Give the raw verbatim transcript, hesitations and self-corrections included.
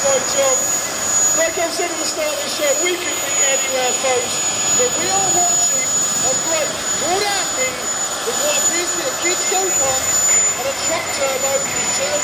by Tom. Like I said at the start of the show, we can be anywhere, folks, but we are watching a break called Andy with what appears to be a kid's go-kart and a truck turbo from